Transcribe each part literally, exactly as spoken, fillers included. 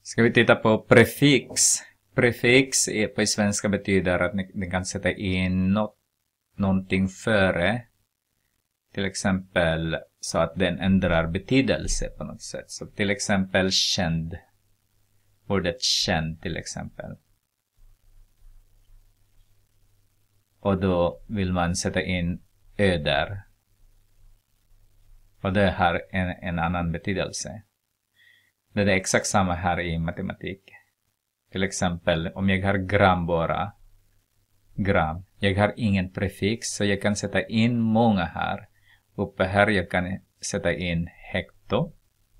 Ska vi titta på prefix. Prefix är på svenska betyder att ni, ni kan sätta in något, någonting före. Till exempel så att den ändrar betydelse på något sätt. Så till exempel känd. Ordet känd till exempel. Och då vill man sätta in ö där. Och det har en, en annan betydelse. Det är exakt samma här i matematik. Till exempel om jag har gram bara. Gram. Jag har ingen prefix så jag kan sätta in många här. Uppe här jag kan sätta in hekto.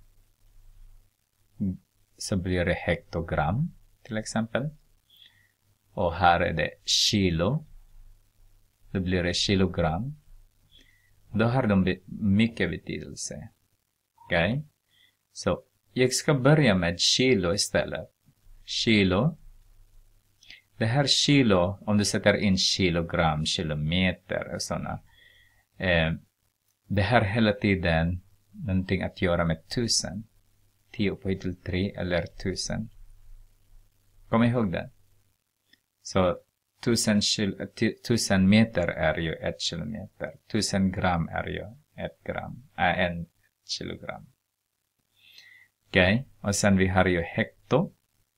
Så blir det hektogram till exempel. Och här är det kilo. Då blir det kilogram. Då har de mycket betydelse. Okej. Okay? Så jag ska börja med kilo istället. Kilo. Det här kilo, om du sätter in kilogram, kilometer och sådana. Eh, det här hela tiden någonting att göra med tusen. tio upphöjt till tre eller tusen. Kom ihåg det. Så tusen, kil, tusen meter är ju ett kilometer. Tusen gram är ju ett gram. Äh, en kilogram. Okej. Okay. Och sen vi har ju hekto.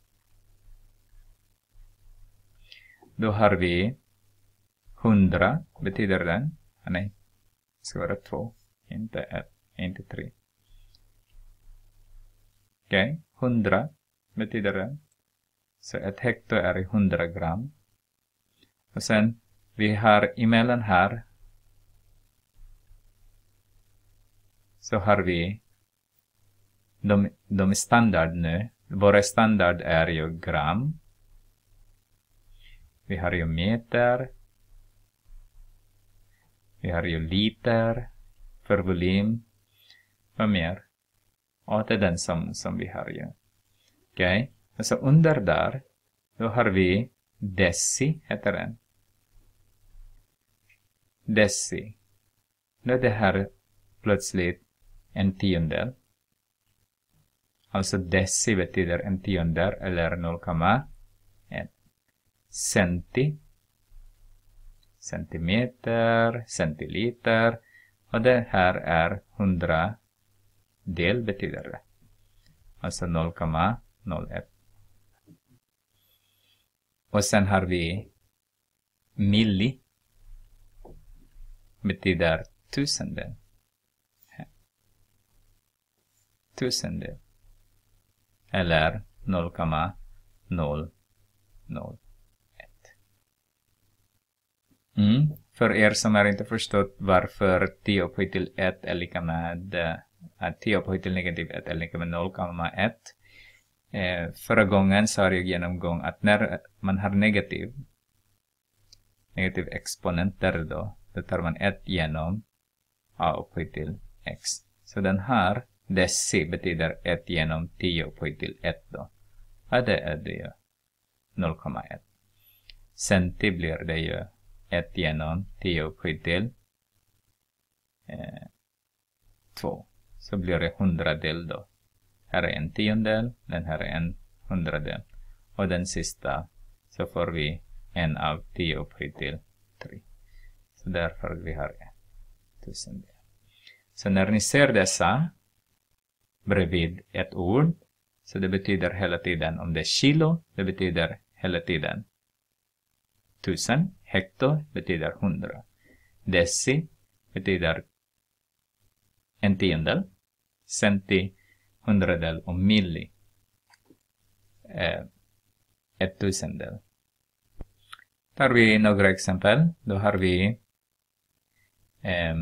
Då har vi hundra. Betyder den? Ah, nej. Det ska vara två. Inte ett. Inte tre. Okej. Okay. Hundra. Betyder den. Så ett hekto är hundra gram. Och sen vi har emellan här. Så har vi. De, de är standard nu. Våra standard är ju gram. Vi har ju meter. Vi har ju liter. För volym. Vad mer? Och det är den som, som vi har ju. Okej. Okay. Och så under där. Då har vi deci. Heter den. Deci. Då är det här plötsligt en tiondel. Alltså deci betyder en tiondel eller noll komma ett. Centi. Centimeter. Centiliter. Och det här är hundra del betyder det. Alltså noll komma noll ett. Och sen har vi milli. Betyder tusendel. Tusendel. Eller noll komma noll noll ett. Mm. För er som har inte förstått varför tio upphöjt till ett är lika med äh, tio upphöjt till negativ ett är lika med noll komma ett. Eh, förra gången sa jag genomgång att när man har negativ negativ exponenter då, då tar man ett genom a upphöjt till x. Så den här deci betyder ett genom tio upphöjt till ett då. Ja, det är det ju noll komma ett. Centi blir det ju ett genom tio upphöjt till eh, två. Så blir det hundradel då. Här är en tiondel, den här är en hundradel. Och den sista så får vi en av tio upphöjt till tre. Så därför vi har en tusendel. Så när ni ser dessa bredvid ett ord. Så det betyder hela tiden, om det är kilo, det betyder hela tiden tusen. Hekto betyder hundra. Deci betyder en tiondel. Centi, hundradel och milli. Eh, ett tusendel. Tar vi några exempel. Då har vi eh,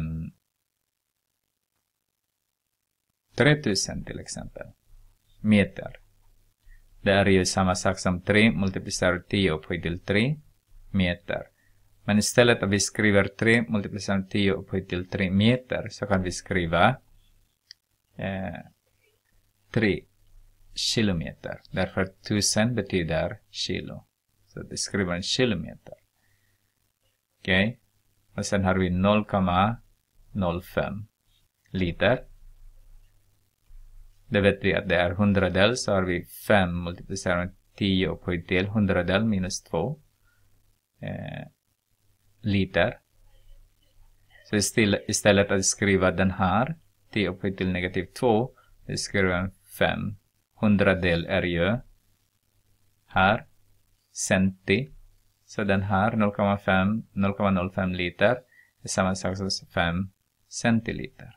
tretusen till exempel. Meter. Det är ju samma sak som tre multiplicerat tio upphöjt till tre meter. Men istället att vi skriver tre multiplicerat tio upphöjt till tre meter så kan vi skriva eh, tre kilometer. Därför tusen betyder kilo. Så vi skriver en kilometer. Okej. Okay. Och sen har vi noll komma noll fem liter. Det vet vi att det är hundradel, så har vi fem multiplicerat med tio upphöjt till hundradel minus två eh, liter. Så istället, istället att skriva den här, tio upphöjt till negativ två, vi skriver fem. Hundradel är ju här, centi. Så den här noll komma fem, noll komma noll fem liter är samma sak som fem centiliter.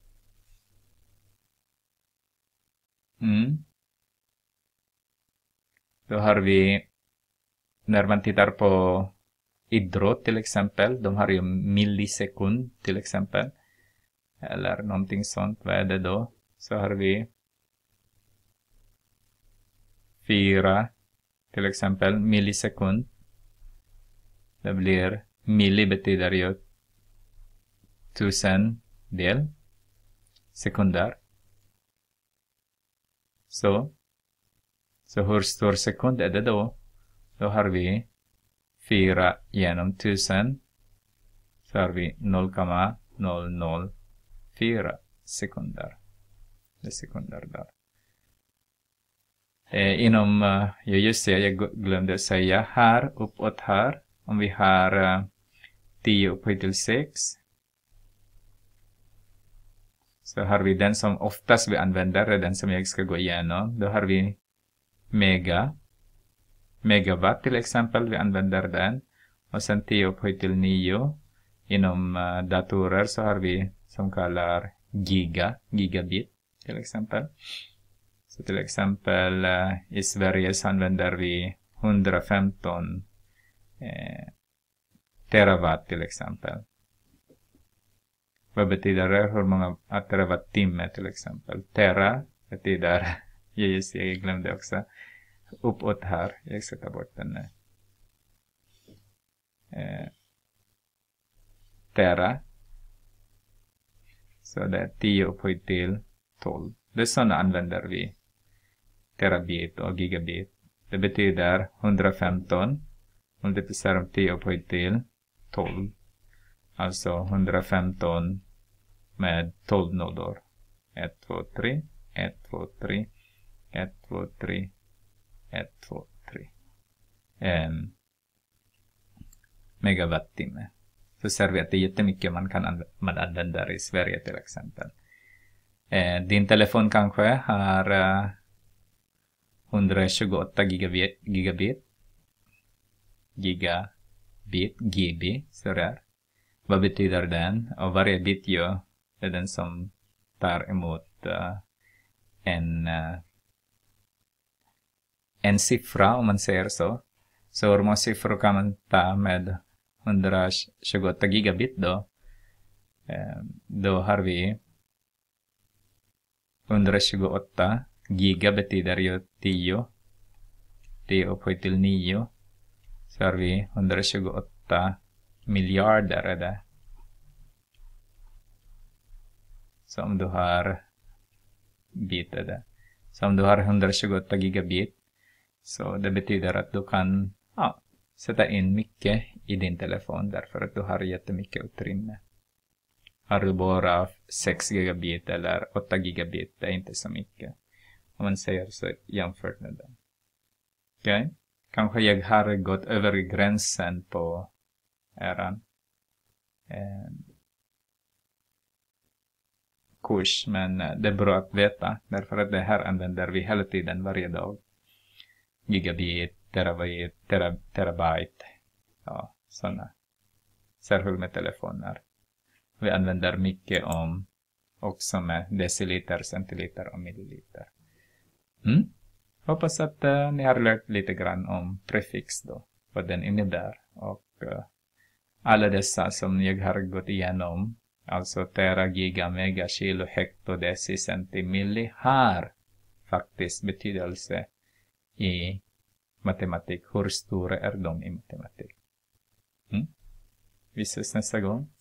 Mm. Då har vi, när man tittar på idrott till exempel, de har ju millisekund till exempel, eller någonting sånt. Vad är det då? Så har vi fyra till exempel millisekund. Det blir, milli betyder ju tusen del sekunder. Så, så hur stor sekund är det då? Då har vi fyra genom tusen. Så har vi noll komma noll noll fyra sekunder. Det är sekunder där. Eh, inom, uh, ja just det, jag glömde säga här, uppåt här. Om vi har uh, tio upphöjt till sex. Så har vi den som oftast vi använder, den som jag ska gå igenom. Då har vi mega. Megawatt till exempel, vi använder den. Och sen tio upphöjt till nio. Inom uh, datorer så har vi som kallar giga, gigabit till exempel. Så till exempel uh, i Sverige så använder vi hundrafemton eh, terawatt till exempel. Vad betyder det? Hur många terawattimme till exempel? Tera betyder, just jag glömde också, uppåt här. Jag ska ta bort den nu. Eh, tera. Så det är tio upphöjt till tolv. Det är sådana använder vi. Terabit och gigabit. Det betyder hundrafemton multiplicerat med tio upphöjt till tolv. Alltså hundrafemton med tolv nollor. ett, två, tre, ett, två, tre, ett, två, tre, ett, två, tre. Um, megawattimme. Så ser vi att det är jättemycket man kan anv- man använder i Sverige till exempel. Eh, din telefon kanske har uh, hundratjugoåtta gigabit, gigabit. Gigabit, G B, så där. Vad betyder den? Och varje bit ju är den som tar emot uh, en, uh, en siffra, om man säger så. Så hur många siffror kan man ta med hundratjugoåtta gigabit då? Uh, då har vi hundratjugoåtta. Giga betyder ju tio. tio upphöjt till nio. Så har vi hundratjugoåtta miljarder är det. Så om du har bit är det. Så om du har hundratjugoåtta gigabit. Så det betyder att du kan ja, sätta in mycket i din telefon. Därför att du har jättemycket utrymme. Har du bara sex gigabit eller åtta gigabit. Det är inte så mycket. Om man säger så jämfört med den. Okej. Okay. Kanske jag har gått över gränsen på eran eh, kurs. Men det är bra att veta. Därför att det här använder vi hela tiden varje dag. Gigabit, terabyte, tera, terabyte. Ja, sådana. Särskilt med telefoner. Vi använder mycket om också med deciliter, centiliter och milliliter. Mm? Hoppas att uh, ni har lärt lite grann om prefix då. Vad den innebär. Och uh, alla dessa som jag har gått igenom. Alltså tera, giga, mega, kilo, hekto, deci, centi, milli. Har faktiskt betydelse i matematik. Hur stora är de i matematik? Mm? Vi ses nästa gång.